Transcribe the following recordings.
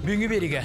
Büngü beriga.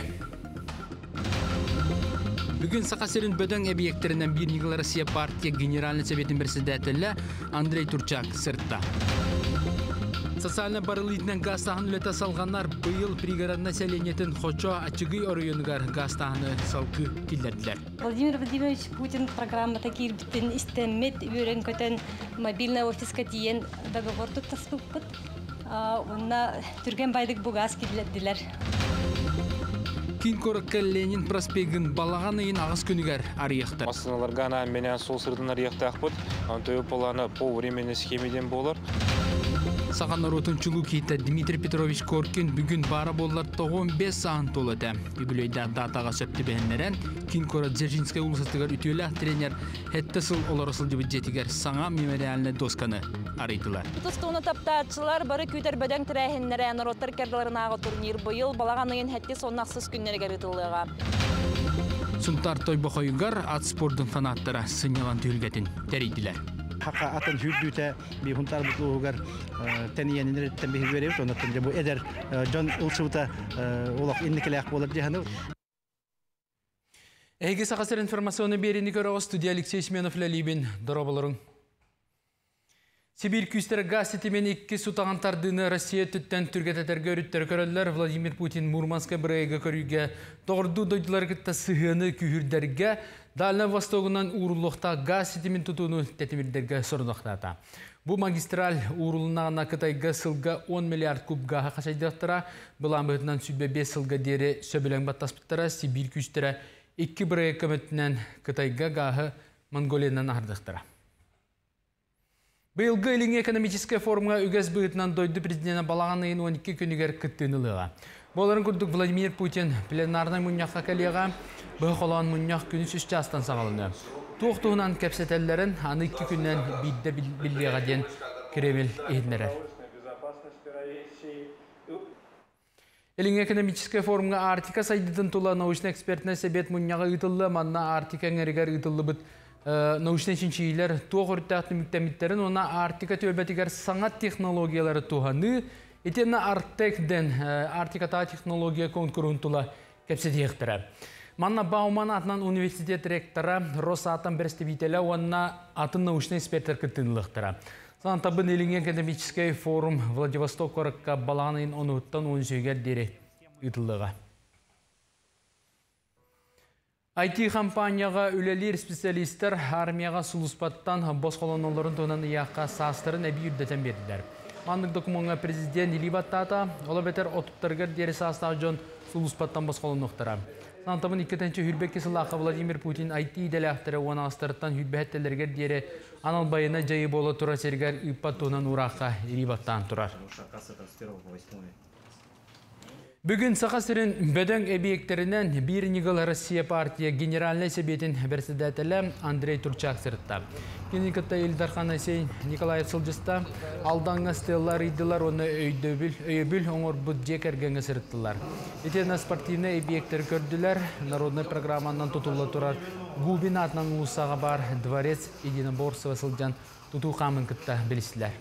Bugün Sakasır'ın böden obiyektlerinden bir Nigel Россия Partiya Generalny Sovetin Председателі Андрей Турчак sırtta. Социально барылыйтынан газ тағын үлеті салғанlar бұйыл пригород населениетін Хочо Ачыгый орыйоныгар газ тағыны салқы келдерділер. Владимир Владимирович Путин программата кирбіттен істемет үйрен көтен мобильный офиска тиен договор тұттаспылпыт. Онна түрген байдық бұл газ келдерділер. Кин коракка Ленин проспегін балағанайын ағыз күнігер арияқтар. Масыналарға ана менен сол сырдың арияқтақ бұд. Антойы поланы по времени схемеден болар. Саған оротын чулу кейті Дмитрий Петрович Коркин бүгін бара болар 15 сағын толыды. Үбілейді датаға сөпті бәнлерін Кин кора Дзержинская улысыстығар үтелі тренер әттісіл оларысыл дебіджетігер саңа мемориалны досканы арайтылар. Тұстуыны таптаатшылар бары күйтер бөден тірәхінлері әнороттар кәрділерінағы турнир бұйыл балағанығын әтті соннақсыз күннері кәрітіліға. Сұнтар той бұқойығар ат спордың фанаттары сынялан түйілгетін тәрейділер. Hatta atın hürdüte bir huntar mutlu hogar teniyenler tembihi veriyor. Ondan bu eder John Ulsuta olak indikilek olur cihanı. Ege Sakasır informasyonu berini göre o stüdyo Alexey Smenov'la Libin dorobaların. Sibir küsteri gazetinin iki sutağın tardığını Rusya tütten Türkiye'de görüttür körüller Vladimir Putin Murmansk'a buraya körüge doğru doydular ki sığını kühürderge Dalna Vostoğundan uğurluqta gazetimin tutuğunu tetimilderge sorunluqta. Bu magistral uğurluğuna Kıtayga sılga 10 milyar kub gaha kaçaydıqtıra, bulan büyütünden sübbe 5 sılga deri söbelen battaspıttıra Sibir küsteri iki buraya kömetinden Kıtayga gahı Mongoliyadan ardıqtıra. Быйылгы элиң экономическая форумга үгәс быытынан дойду президентна балағанайын 12 күнігер күттініліға. Боларын күрдік Владимир Путин пленарный мұньяққа кәлеға бұғы қолан мұньяқ күні сүшті астан сағалыны. Туқтуғынан кәпсетелерін аны 2 күннен бидді білдеға ден Кремль ехінлерер. Элиң экономическая форумга Артика сайдыдын тула научно-экспертный себет мұньяға ұтылы, манна Артика әңерігер ұтылы бұд научный шинчилер туғырттақты мүктәміттерін ona Артика төлбәтігер саңат технологиялары туғаны, етені Арктекден Артиката технология конкурын тула кәпсетектірі. Манна Бауман атынан университет ректоры Росатом представителі онна атын научный эксперттер кіртінліктірі. Сан табын елің экономический форум Владивосток қорыққа балағанайын 10-10 сөйгер дері ұтылыға. IT-компанияға үлелер специалистер армияға сұлыспаттан бос қолоноларын тонанияққа састырын әбі үрдетен берділер. Мандық документға президент Илибаттата, ола бетер отыптарғыр дері састағы жон сұлыспаттан бос қолонуқтыра. Сантамын 2-ші хүрбек кесілақы Владимир Путин IT-дәлі ақтыры оны астырыттан хүрбәттелерге дері аналбайына жайы болы тұра сергер үппат тонан ураққа Илибаттан тұрар. Бүгін Sakasır'ın böden obiyektlerinden bir Nigel Россия Partiya Generalny Sovetin Председателі Андрей Турчак сыртта. Kenikata Ildarхан Asey Николаев Сылжыста алдаңа стеллар идылар, оны өйбіл оңыр бұд жекергенге сырттылар. Етена спортивный объекттер көрділер, народный программанан тұтылы тұрар. Губин атынан ұлысаға бар дворец Единоборство сылжан тұту қамын күтті білістілер.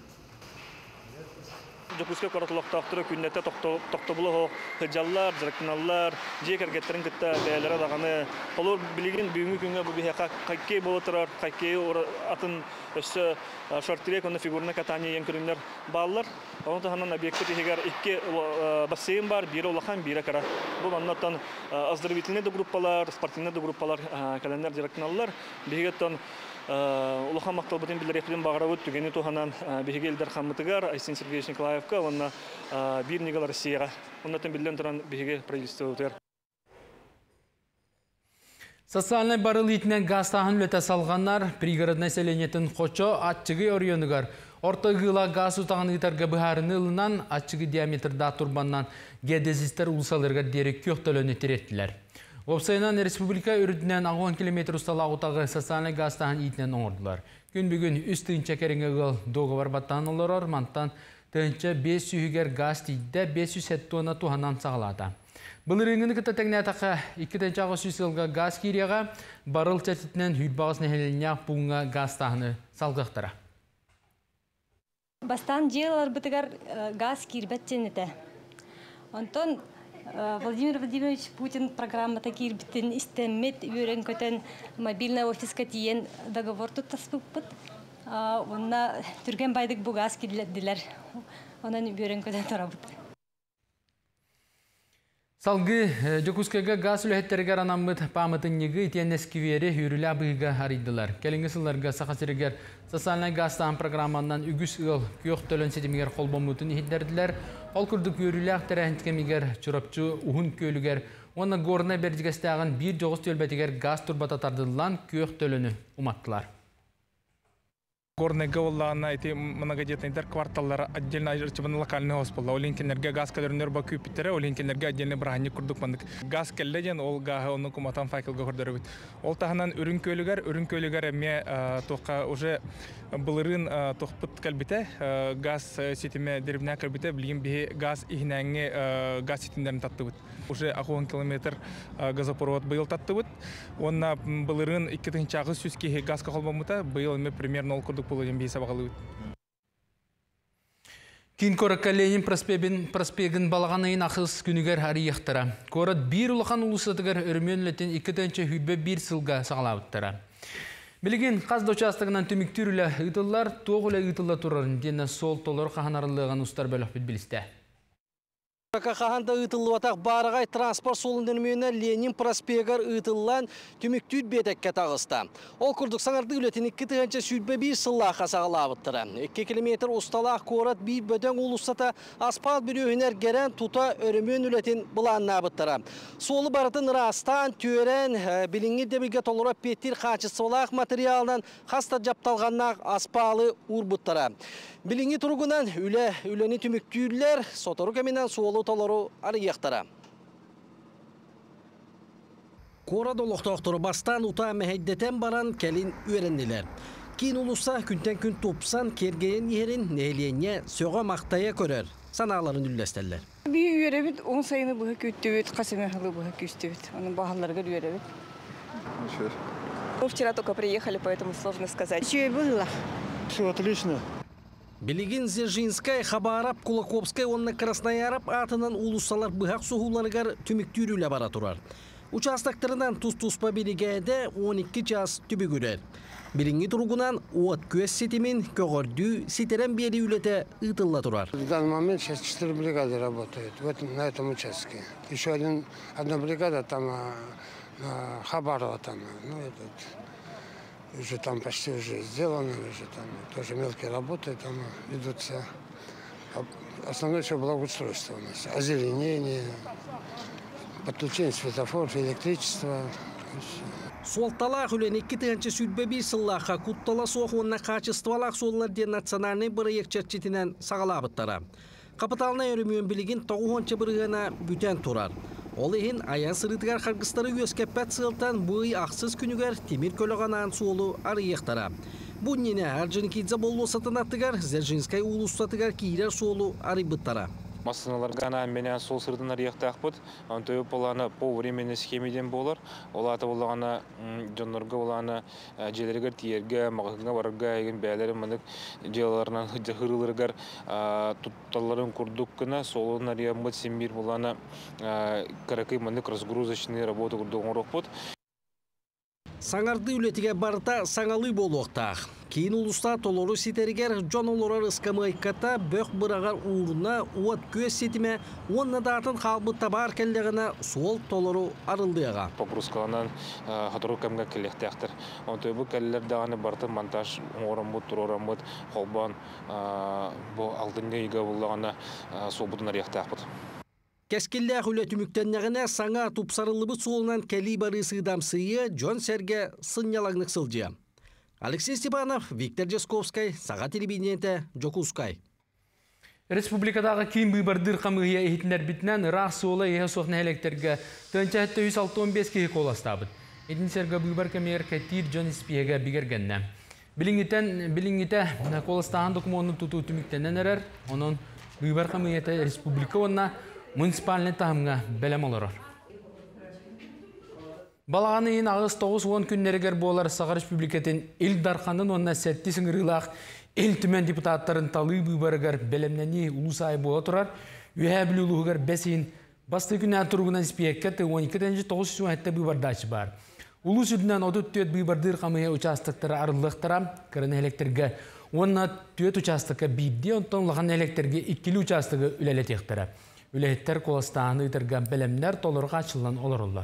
Жокускай коратылықтақтыры күннетті тоқтабылы хоқ, хыджаллар, жырықтыналлар, жек әргеттерін күтті бәлері дағаны. Олар білеген бүгінгі күнге бұл бейхеқа қайкей болы тұрар, қайкей атын өсі шорттирек, оны фигурны катания ең көрінлер балылар. Оның тұханан объекті тегер 2 бассейн бар, бірі олақан, бірі кара. Бұл аннаттан оздоровительный группалар, спортивный группалар, кәлендер жырықтыналлар. Бейгеттен Улахан мақтал бұтын білдірекпеден бағыра өт түгені туғанан бейге елдер қамытығар Айсен Сергеевич Николаевқа, онына бір Нигел Россияға. Оннатын білден тұран бейге правительство өтер. Социальный барыл етінен газ тағын löte салғанар пригород населениетін Хочо Ачыгый орыйоныгар. Орта ғыла газ ұтағын ұйтарға бұхарыны ылынан Ачыгый диаметрда турбаннан гедезистер ұлсалырға дерек көқтөліні тереттілер. Опсайынан республика үрдінен 10 км ұсталағытағы социальный газ тағын етінен оңырдылар. Күн бүгін үстігінші кәріңі ғыл доғывар баттан олар ормантан түйінші 5 сүйігер газ тейді 500 тонна туғанан сағылады. Бұл реңіні күтті тәңіне атаққа 2-ші ағыз жылға газ кереға барыл чәтітінен хүйтбағыз нәхелене бұңға газ тағыны салғықтыра. Бастан желалар бұтығар газ кербәттен еті. Онтон Владимир Владимирович Путин программата кирбитин истеммет үйрен көтен мобильный офиска тиен договор туттаспыппыт. Онна түрген байдык бугас килдилер. Онан үйрен көтен тарабыт. Салгы Жокускага газ үләһеттергер анаммыт памытыннығы итенескивері үрілі абыға аридылар. Келінгі сылларға сақасырегер социальный газтан программаннан үгіс ыл көк төлін сетімігер қолбомутын ехиддерділер. Ол күрдік үрілі ақтырәхінткемігер чұрапчы ұхын көлігер. Оны горына бердігістіғын бір жоғыз төлбәтігер газ турбататардылан көк төліні уматтылар. Горная говоллана эти многодетные кварталлар отдельно арчибан локальный хоспитал. Олинкенерге газ кадернер баку питере, олинкенерге отдельный брахани курдук мандык. Газ келледен ол гага онну куматан факел гохордорбит. Ол таханан үрүн ме тока уже былырын тохпут калбите газ сетиме дербина калбите билген бе газ ихнаңе газ сетиндерин таттыбыт. Уже 10 километр газопровод был таттыбыт. Он на былырын 2-чагы сүзке газ кахолбамыта был ме примерно ол курдук болуен бейса бағалыбыт. Кин коракка Ленин проспегін балағанайын ақыз күнігер арияқтыра. Корат бір ұлақан ұлысатығар өрмөнлетін 2-тенче хүйтбе 1 сылға сағалауыттыра. Білген қазды участығынан түміктірілі ұйтылар, тоғылы ұйтылы тұрарын дені сол толыр қағанарылығын ұстар бөлік білісті. Қағанда ұйтылы атақ барығай транспорт солын өмейіне Ленин проспегар ұйтылылан түміктүйд бетекке тағыста. Ол күрдік саңарды үлетін 2-тенче сүйтбе 1 сыллаға сағалауыттыра. 2 километр ұсталақ корат бір бөтен ұлыстата аспал бір өйінер герен тута өрімен үлетін бұланына бұттыра. Солы барытын растан, түрен, біліңі дебілге толыра петтер қачысылақ материалынан қаста жапталғаннақ аспалы ұр Біліңі тұрғынан үлені түміктүйілер сотыру кәменен суолу толыру арияқтара. Кора долықтақтыры бастан ұта мәхеддетен баран кәлін өренділер. Кейін ұлыса күнтен-күн топсан кергейен ерін нәйлене сөға мақтая көрер. Саналарын үлләстәлер. Bir üyerebit 10 sayını bu küttübüt, kasımehlı bu küstübüt. Onun bahalarga üyerebit. Мы вчера только приехали, поэтому сложно сказать. Все было. Все отлично. Білігін Зержинскай, Хабарап, Кулаковскай, онына Красноярап атынан улусалар бұхақ соғуларығар түміктүйрілі бара тұрар. Участақтарынан тұс-тұспа білігәді 12 час түбі көрер. Біліңі тұрғынан оғат көз сетімін көгірді сетерен бері үлеті ұтылла тұрар. В данный момент сейчас 4 бригады работают на этом участке. Еще одна бригада там на Хабарова там, уже там почти уже сделано, уже там тоже мелкие работы там ведутся. Основное все благоустройство у нас. Озеленение, подключение светофоров, электричество. Солталақ үлен 2-тенче сүйтбе 1 сыллаққа құттала соқ онына қачыстывалақ солылар ден национальный проект чәрчетінен сағалабыттара. Капиталына өрімеуін білген 9-чы біргена бүтен тұрар. Ол ехін аян сырытығар қарғыстары өскеппәт сылтан бұй ақсыз күнігер темір көліғанан суолу арияқтара. Бұл нене Арджиникидзе болу сатынаттығар, Зержинскай улустатығар кейлер суолу арибыттара. Масыналарга менен сол сырдын арияқтақ бұд. Антөй поланы по времени схемеден болар. Олаты болағана жонларға болағана желергер тиерге, мағығына барырға еген бәлері мұндық желаларынан хырылырғар тұтталарын күрдік күні солын ариян бұд сембір болағана қарақай мұндық разгрузочный работа күрдіғын роқ бұд. Саңарды үлетіге барыта саңалы болуқтақ. Кейін ұлыста толору сетерігер жон олорар ысқамы айқата бөк бұрағар уырына уат көз сетіме онына датын қалбытта бар кәлдіғіне сол толору арылдыға. Погрузкаланан қатыру кәмге келектектір. Онты бұл кәлілер дағаны барты монтаж орын бұд, тұрорын бұд, қолбан бұл алдыңғы үйге болағына сол бұдын арияқтақ бұд. Кәскелләқ үлет үміктеннәғіне саңа тұпсарылыбы солынан кәлі бары сыдамсыйы Джон Серге сынялағынық сылжы. Алексей Степанов, Виктор Джесковскай, Саға телевидениеті, Жокускай. Республикадағы кейін бұйбардыр қамығыя ехетінер бітінен рақ суылы еге соқны электерге төнчәтті 165 кейі қоластабыд. Един серге бұйбар кәмегер кәттір Джон Испиеге бігергенне. Біліңгіте қоластаған документны тұту түміктенен әрер, оның бұйбар қамығеті республика онына муниципальный тағымға бәлем олырыр. Балағаны ең ағыз 9-10 күннерігер болар Саға Республикатын Илдарханын онына сәтті сіңірілақ ел түмен депутаттарын талы бұйбарығар бәлемнені ұлысай бола тұрар, үйә білі ұлығығар бәсейін Басты күнә тұрғынан спиекке 12-нче 9 сәгатьтә быбардачы бар. Улу сүдінен 34 быбардыр қамыя участоктары арылықтыра, кірін электрге. Онна 4 участокка бейді, онтан лаған электрге 2 участогы үлелетектірі. Үлелеттер қоластағаны үтірген білімдер толырға açылан олар.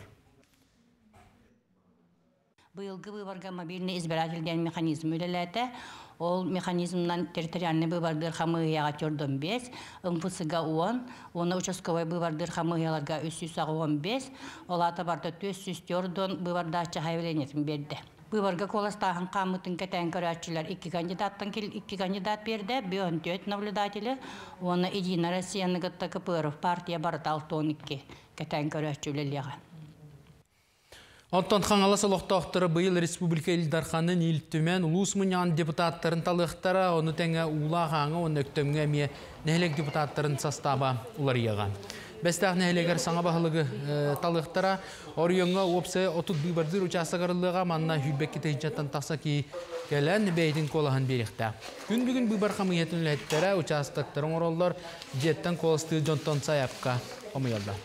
Быйылгы выборга мобильный избирательный механизм үлеләте. Ол механизмнан территориальный выбордыр хамыяга төрдөн 5, МФСга 10, оны участковый выбордыр хамыяларга 315, олата барда 400 төрдөн выбордачы хайвленетін берді. Выборга коластағын қамытын кәтән көрәтчілер 2 кандидат берді, бүйін 4 наблюдателі, оны Единая Россияны гытта КПРФ партия барыт 6-12 кәтән көрәтчілерліға. Оттан қаңала солықтақтыры бұйыл Республика Илдарханын илттімен ұлыс мұниян депутаттарын талықтара, оны тәңі ұлағаңы, оны өктөмге ме нәлік депутаттарын састаба ұлар еған. Бәстәқ нәлігер саңа бағылығы талықтара, орыйыңа опсы 30 бүйбардыр учасығырылыға манна хүлбекке тәйінчаттан тақса ки кәлән бәйдің қолағын беріқті. Күн бүгін бүйбар қамыйетін үләттері участықтарын оралдар жеттен қолысты жонтан саяпқа омыялды.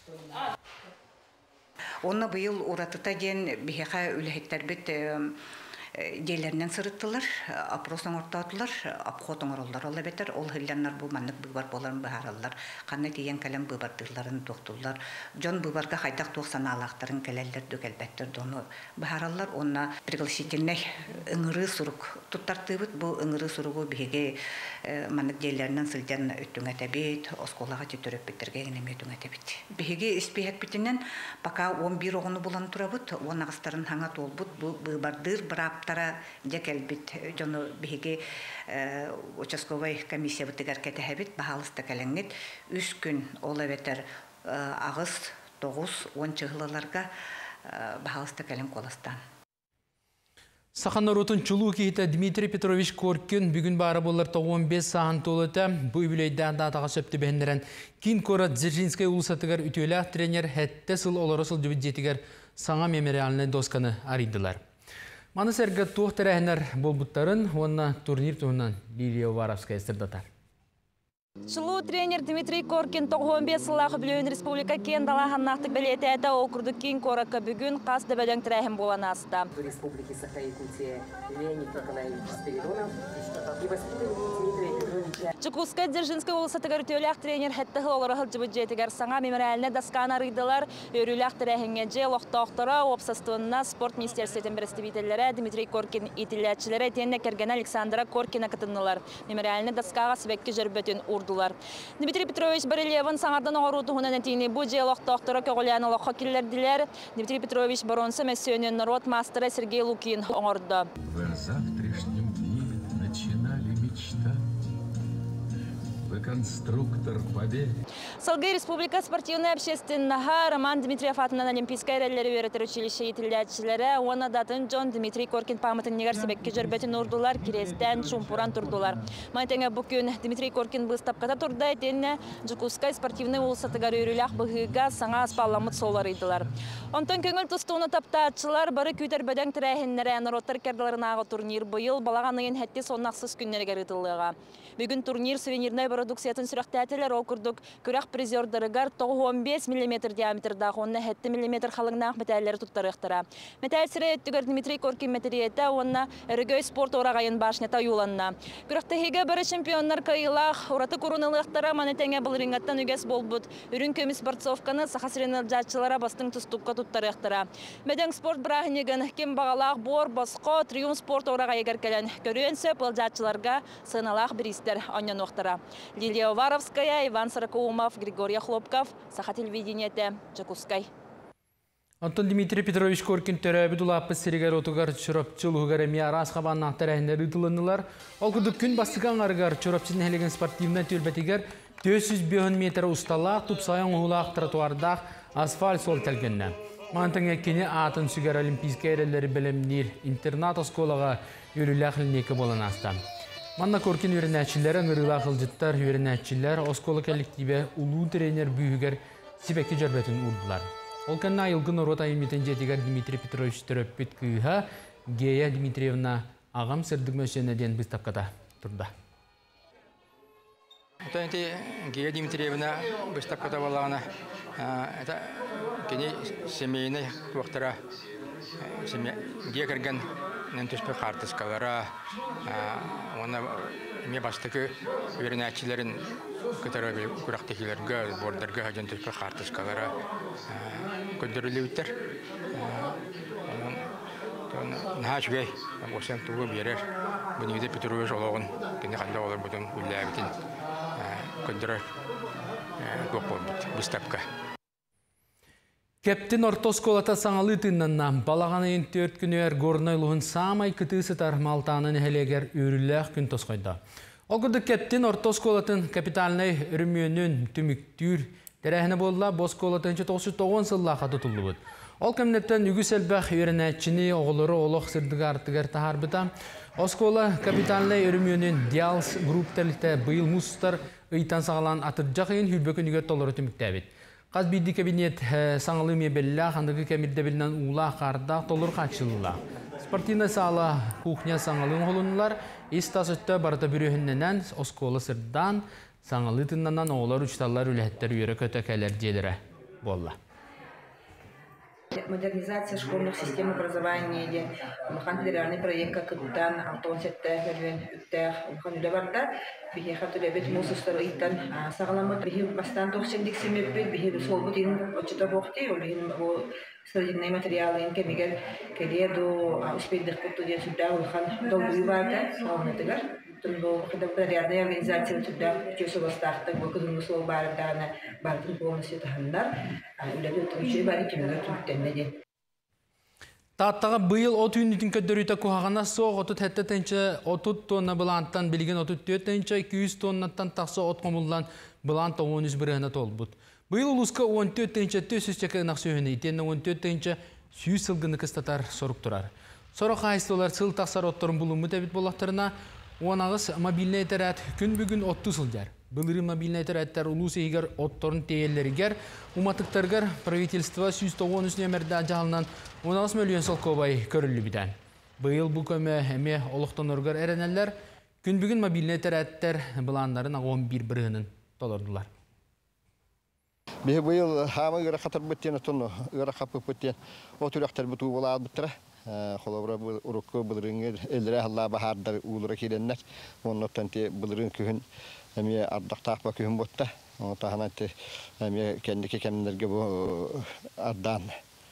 Онна быйыл уратыта ден бихеха үләхеттер бит дейлерінен сырыттылар, опростың ортатылар, апхотың оралдар ола бетер, ол хилляннар бұл маннық бұйбар боларын бұхаралар, қанны тиен кәлем бұйбардыларын тоқтылар, жон бұйбарға қайдақ тоқсан алақтарын кәлелер дөкелбәттер доны бұхаралар, онна пригласительный ыңыры сұрук тұттартыбыт, бұл ыңыры сұругу бігеге маннық дейлерінен сылден өттің әтәбет, осколаға тетөріп бітірге енеме өттің әтәбет. Бігеге іспейхет бітінен, бака 11 оғыны болан тұрабыт, он ағыстарын хаңа толбыт, бұйбардыр браптара декелбит, жоны бігеге участковый комиссия бұтығар кәтәхәбет, бағалысты кәләңет, 3 күн олы бәтер ағыз 9-10 чығылыларға бағалысты кәләң қоластан. Сақанар отын чулу кейті Дмитрий Петрович Коркин бүгін бары боларта 15 сағын толыты бұй білейден датаға сөпті бәндерін кейін қора Дзержинскай ұлысатығар үтелі тренер әтті сыл олары сыл жүбіджетігер саңа мемориалны досканы аридылар. Маны сәргі тоқтыр әйінер болбуттарын, онына турнир туғынан Лилия Варовская сырдатар. Чылу тренер Дмитрий Коркин 15 сылағы білеуін республика кен далағаннақтық білеті әді окруды кен қораққа бүгін қасды бәден тірәхім болан асты. Республики Саха-Якутия Леонид Николаевич Спиридонов и воспитанник Дмитрия Петровича. Чукускай Дзержинскай улысатығар өтеуләқ тренер хәтті олары ғылжыбы жетігер саңа мемориаліне дасқан арыдылар, өріләқ тірәхінге же лоқтақтыра опсастуынна спорт министерсетін бірістібетелері Дмитрий Коркин итіләтшілері тенне керген Александра Коркина кытынылар. Мемориаліне дасқаға сібекке жүрбетін урдулар. Дмитрий Петрович Барелеван саңардан оғыруты хуна нәтейіне бұ же лоқтақтыра көғылияны лоққа келерділер. Дмитрий Петрович баронсы мәсүйенен народ мастера Сергей Лукин оңырды. В завтрашнем дне начинали мечтать. Вы конструктор побед. Салгай Республика спортивная общественная Роман Дмитриев атынан Олимпийская реллери өретер училище етілдәтшілері, оны датын Джон Дмитрий Коркин памытын негар себекке жүрбетін ұрдылар, керестен шумпуран тұрдылар. Майтеңе бүкін Дмитрий Коркин бұстапқата тұрдай тенне Жукускай спортивный улсатығар өріләқ бұғыға саңа аспалламыт солар идылар. Онтан көңіл тұстуыны таптаатшылар бары күйтер бәдәң тірәхіннері әнороттар кәрділерінағы турнир бұйыл балағанығын әтті соннақсыз күннерігер итылыға. Бүгін турнир сувенирный продукциятын сүрәқтәтілер окурдук күрәқ призердырыгар 15 мм диаметрдағы онна 7 мм қалыңнақ мәтәлері тұттарықтыра. Мәтәл сірі өттігер Дмитрий Коркин мәтериеті онна әрігөй спорт орағайын башнета юланна. Күрәқтігі бары чемпионнар кайылақ, ораты көрініліқтара манетәңе бұл рингаттан үгес болбуд. Үрін көміс борцовканы сақасыренел жатшылара бастың тұступқа тұттарықтыра. Мәдәң спорт бірағынеген кем бағалақ бор, басқо, триум спорт орағай егеркелен. Көріенсі бұл жатшыларға сыналақ бірістер онен оқтыра. Лилия Варовская, Иван Саракоумов, Григорий Хлопков, Саха телевидениеті, Жакускай. Антон Дмитрий Петрович Коркин төрәбі дұлапы сірігер отығар чұрапчылығығар әмі арас қабанын ақтарайындар ұтылынылар. Ол күдік күн бастыған арығар чұрапчылын әлеген спортивна төлбәтігер 400 метр ұсталақ, тұпсайын ұғылақ тротуардақ асфальт сол тәлгенні. Мантың әкені атын сүгер олимпийскай әрелері білімнер интернат осколаға өрілі ақылынекі болан астам. Манна Коркин өрінәтшілері ңырыла қылжыттар өрінәтшілер осколы коллективе улу тренер бүйігер сибәкі жәрбәтін ұрдылар. Ол кәнна айылғын орот айыметін жетігер Дмитрий Петрович түрөппет күйіға Гея Дмитриевна ағам сырдық мөшенеден бұстапқата тұрды. Знаете, Гея Дмитриевна выставка давала это семейный доктора Гекерген нентуспе картыскалара она мне бастыкы вернячилерин которые курактыкилерге бордерге хажентуспе картыскалара көндөрүлүптер нахачгай осен тугу берер буниде петровичологон кене кандай олар бүтүн үлләбитин көндөрөр гопобут выставка. Кептин ортосколата саңалы тыннанна балағанайын 4 күнер горнойлуғын самай кытысытар малтанын хелегер үрілләқ күн тосқойда. Оғырды кептин ортосколатын капиталнай үрімөнін түміктүр тәрәхіні болла босколатынчы 99 сыллаға тұтылы бұд. Ол кәмнеттен үгі сәлбәқ үйренәтчіні оғылыры олық сырдығы артығар тахар бұта. Оскола капиталнай үрімөнін Диалс групп тәлікті бұйыл мұстар ұйтан сағалан атыржақайын хүлбөкін үгер толыры түміктәбет. Қазбейді кабинет саңылы мебелла, қандығы кәмірді білінен ұла қарда толыр қачылыла. Спортивна сала кухня саңылын ғолынылар, истас өтті барыта бүрігіннен осколы сырдан саңылы тыннанан оғылар ұчталар үләттер үйері көті кәлер желері болла. Модернизация школьных систем образования, федеральный проект как дан автоматика хервен үттер укануда барда бихе хатулебет мусустарыйтан сагаламат бихе бастан тохчендик семеппет бихе солбутин очта бохти олин о сырдинный материалы кемигер келеду успейдик кутту ден сюда улхан долбуй барда солнатыгар тунбо федеральная организация сюда чесова старта бокудун сол бардана бардын полностью тахандар улебет учи бари кемигер туттеннеде. Таттаға бұйыл 30 үнітін көддөрүйті көғағана соқ 30 тәнчі 30 тонна бұланттан білген 34 тәнчі 200 тоннаттан тақсы отқомылдан бұлант 13 бірғына тол бұд. Бұйыл ұлысқа 14 тәнчі 400 чекі нақ сөйіні, итенні 14 тәнчі 100 сылғыны кыстатар сорық тұрар. Сорық айыстылар сыл тақсар оттырын бұлымы тәбіт болақтырына, оңағыз мобиліне етәрәт күн бүгін 30 сылдар. Былыры мобильный терәттер улусы егер отторын тейеллерігер, уматықтаргар правительство 113 нөмірді жалынан 16 миллион солковай көрілі біден. Бұйыл бұл көмі әме олықтан ұрғар әрінәлер, күн бүгін мобильный терәттер бұланларын 11 бірғының толырдылар. Бұйыл хамы ғыра қатыр бүттен ұтыны, ғыра қапы бүттен отырақтар бұту бола албыттыра. Қолабыра ұрықы бұлырыңыр әлірі Алла бағардар ұлыра келеннер. Оның оттанте бұлырың күхін әме ардақтақ ба күхін бұтта. Тағанатты әме кәндеке кәмдерге бұл ардан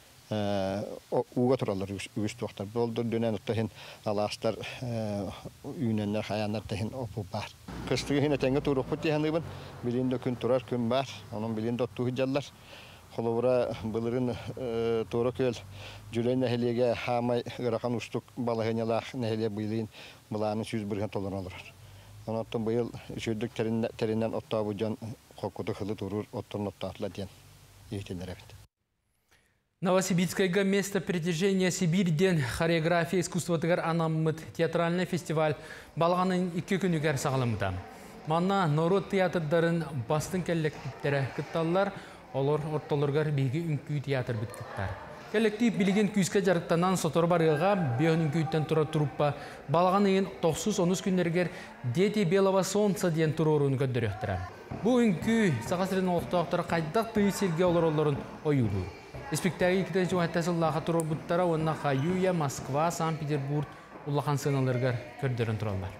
уға тұралар үгісті уақтар. Болдыр дөnen ұттахын аластар үйненлер, хаянлар тахын опу бар. Қыстығы хин әтенге тұрық бұтты әнігін. Білінде күн тұрар, күн бар. Оның білінде оттуғы жаллар. Қолабыра бұлырын тұры көл жүрен нәхелеге хамай ғырақан ұстық балағынялақ нәхеле бұйлейін бұлағының 100 бірген толын олырар. Оныттың бұйыл үшірдік тәрінен отта бұжан қоқуды қылы тұрыр оттырын оттатыла ден ехтенер әбет. Новосибирское место притяжения Сибирьден хореография искусствотыгар анаммыт театральный фестиваль балғанын 2 күнігер сағылымда. Манна народ театрдарын бастың кәллектіктері кытталылар, олар ортолырғар бейгі үнкүй театр біткіттар. Коллектив білген күйіске жарықтанан сотор барыға бейін үнкүйттен тұра тұруппа балған ең 9-13 күнергер дети белова солнца ден тұрорын көддіректірі. Бұл үнкүй сағасырын оқтақтары қайдақ түйіселге олар-оларын ойылу. Респектаги 2-ші уәттәсіллаға тұру бұттара онына Қаюя, Москва, Санкт-Петербург ұллақан сыналарғар көрдерін тұралар.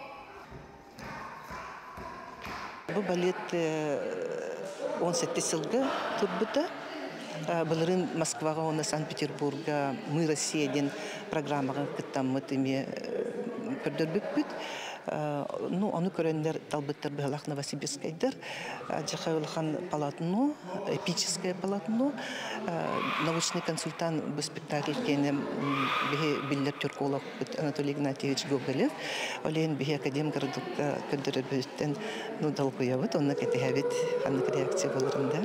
Бұл балет 17 сылғы тұрбыта. Бұлырын Москваға, оны Санкт-Петербурга, «Мы Россия» ден программаға күттаммыт еме көрдір бүкпіт. Оны көрендер талбыттар бұғалақ Новосибирскайдар. Жақай олған палатыну, эпическое палатыну. Научный консультант бұл спектакль кені білдер түрколог Анатолий Игнатьевич Гоголев. Олейін бігі академ городыққа көрдірі бөттен далқуявыт. Оны кәтігәвет қанық реакция болырында.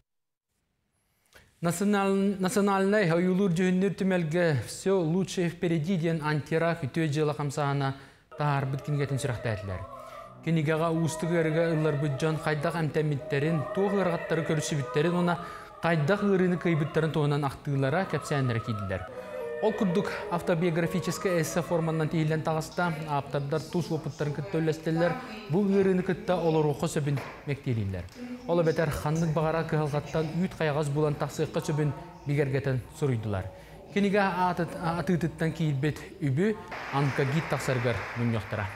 Национальный хаюлур жүхіндер түмелге все лучше впереди ден антира күтөй жылы қамсағана тағар біткінгетін сұрақта әділер. Кенегеға ұстығы әріге ұллар бұджан қайдақ әмтәміттерін, тоғы ұрғаттары көрісі біттерін, она қайдақ ұрыны көйбіттерін тоғынан ақтығылара кәпсәнлері кейділер. Ол күрдік автобиографический эссе форманнан тейілен тағыста, аптардар туз опыттарын күтті өлестелер, бұл ғырыны күтті олар оқы сөбін мектейлілер. Олы бәтер ханның бағара кығылғаттан үйт қаяғыз бұлан тақсыққа сөбін бігергетін сұрыйдылар. Кенеге атытыттан кейілбет үбі анкагит тақсарғар мұньоқтыра.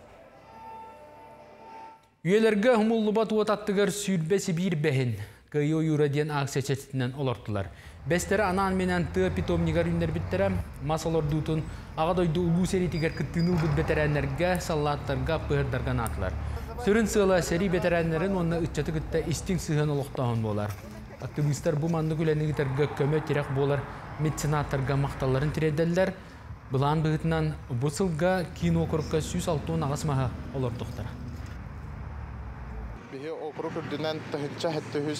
Үйелерге хумуллубат уататтығыр сүйірбесі бір бәхін, күйі үйреден ақсечетінен олортылар. Бәстері анан менен тыа питомнигар үнер біттері, масалар дұтын ағадойды ұлу серетігер күттіңіл бұд бетерәнлерге, саллаттарға, пығырдарған атылар. Сүрін сыла сери бетерәнлерін онына үтчаты күтті істің сыған олықтағын болар. Активистар бұл манды күләнігітерге көмі терек болар, меценаттарға мақталарын тіредерлер. Бұлан бұғытынан бұсылға кино құрыққа сүйс алтуын ағасмаға олар тоқтар. Bihi okuru kürdünen tahınca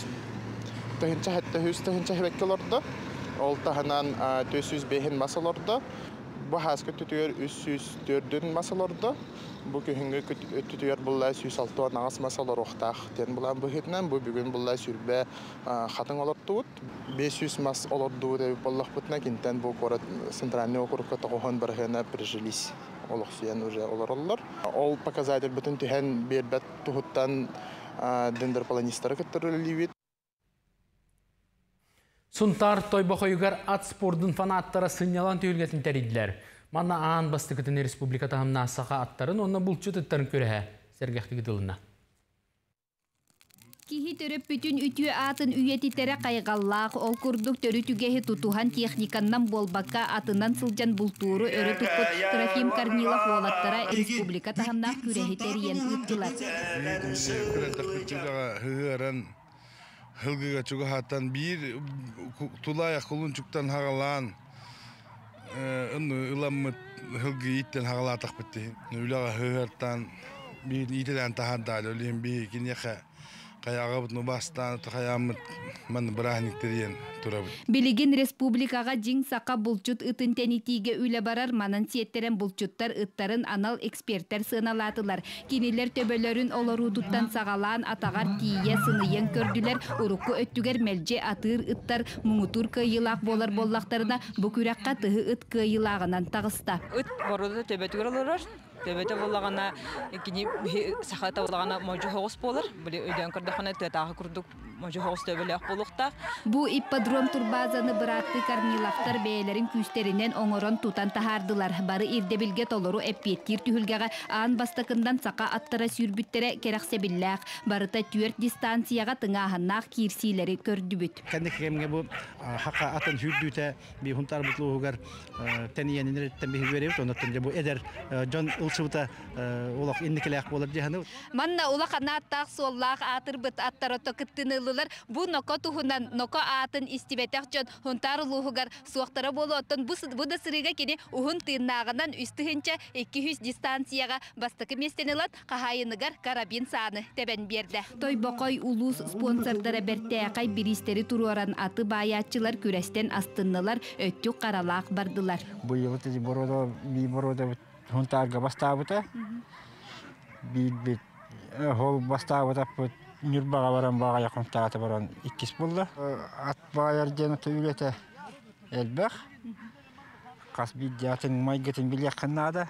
hevekkelorda. Ol tahanan 405 masalorda. Bu haskı tütüyor 304 masalorda. Bu kühüngü tütüyor bullay 106 ağız masalar oqtaq. Den bulan bu hitnen bu bugün bullay sürbe xatın olordu. 500 mas olordu de bollaq butna kinten bu korat sentralni okurukka toğuhan barhana прижились. Олықсиян уже оларалар. Ол показатель бүтін түйен бербәт тұғыттан дендер планистары көттірілі. Сунтар тойбақойығар ат спордың фанаттары сынялан түйілгетін тәрейділер. Мана аан басты күтіне республиката хамна сақа аттарын, онна бұлчы тұттарын көрі сәргәқтігі дылына. Кихи төрөп бүтүн үтү атын үйетитере кайгаллаах ол курдук төрүтүгеһи тутухан техниканнан болбакка атынан сылжан бултууру өрө туппут Трофим Корнилов олаттара республика таханнаах күрэхитериен ыттылар. Хылгыга чугахаттан бир тулая кулунчуктан хагалаан ыламмыт хылгы иттен хагалаатак битти. Нүлага хыгартан бир итеден тахандал олим бир кинеха Каяғабыт нубастан тахаямыт ман брахниктериен турабыт. Билигин республикага жиң сака булчут ытын тенитиге үле барар манан сиеттерен булчуттар ыттарын анал эксперттер сыналатылар. Кинилер төбөлөрүн олорудуттан сагалаан атагар тие сыныйын көрдүлер. Урукку өттүгер мелже атыр ыттар муңутур кыйылак болар боллактарына бу күракка тыгы ыт кыйылагынан тагыста. Ыт бороду төбөтүгөр олорор. Төбөтө боллагана кини сахата боллагана можу хогос болар. Били өйдөн кырдахана тетагы курдук можу хогос төбөлөк болукта. Бу ипподром турбазаны быратты Корниловтар бээлерин күстеринен оңорон тутан тахардылар. Бары ирдебилге толору эппеттир түһүлгага аан бастакындан сака аттара сүрбүттере керексебиллак. Барыта түөрт дистанцияга тыңааханнаах кирсилери көрдүбүт. Кендекемге бу хака атын хүрдүтэ би хунтар бутлуугар тениенинер темби беребит. Онотон бу эдер жон улчубута улак инникелек болор жаханы. Манна улак анаттаах соллаах атырбыт аттарото кыттынылылар. Бу ноко тухунан ноко атын истибетек жон хунтар улуугар суактара болоттон бу да сырыга кини ухун тыыннаагынан үстүхүнчө 200 дистанцияга бастыкы местенилат кахайыныгар карабин саны тебен берди. Тойбокой улус спонсордары бертеакай биристери туруаран аты баяатчылар күрестен астыннылар өттүк каралаак бардылар. Бу йылыты борода хунтарга бастабыта. Бит хол бастабыта Нюрбага баран бага якын тааты баран 2 булды. Ат баяр жана төйлөтө элбах. Кас бидятын майгатын билякнада.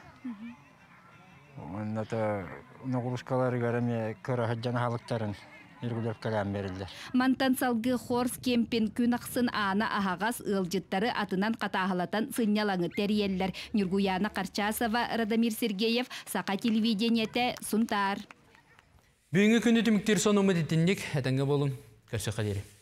Онда ногулушкалар гараме көрө хаджана халыктарын иргүлөп калам берилди. Мантан салгы хорс кемпин күн аксын ана ахагас ылжыттары атынан катаахалатан сынялаңы териеллер. Нюргуяна Карчасова, Радамир Сергеев, Сака телевидениете, Сунтар. Бүгінгі күнді түміктер соны ұмыт еттіндік, әтінгі болың. Көрсі қадері.